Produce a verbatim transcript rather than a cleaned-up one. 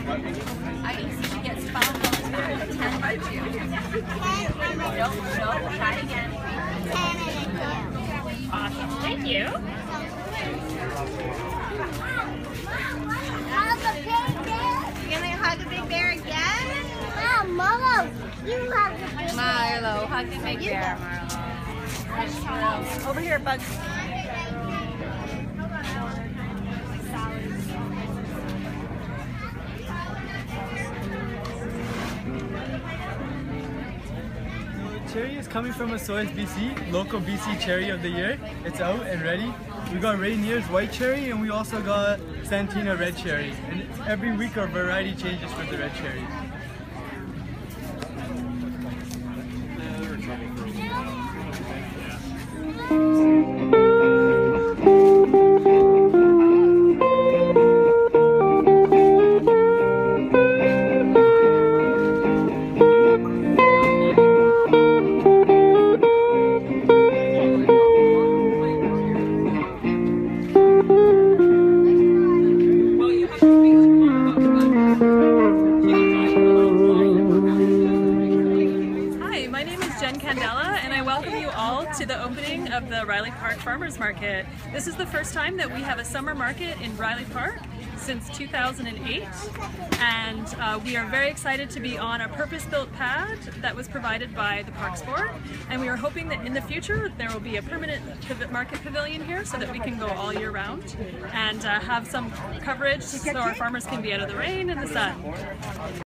I easy to get spun on the back of ten by two. No, no, try again. Awesome, thank you. You're gonna hug a big bear again? Oh, Molo, you hug the big bear. Milo, hug the big bear, Marlo. Over here, Bugs. Cherry is coming from Osoyoos, B C, local B C cherry of the year. It's out and ready. We got Rainier's white cherry and we also got Santina red cherry. And every week our variety changes for the red cherry. And I welcome you all to the opening of the Riley Park Farmers Market. This is the first time that we have a summer market in Riley Park since two thousand eight, and uh, we are very excited to be on a purpose-built pad that was provided by the Parks Board, and we are hoping that in the future there will be a permanent market pavilion here so that we can go all year round and uh, have some coverage so our farmers can be out of the rain and the sun.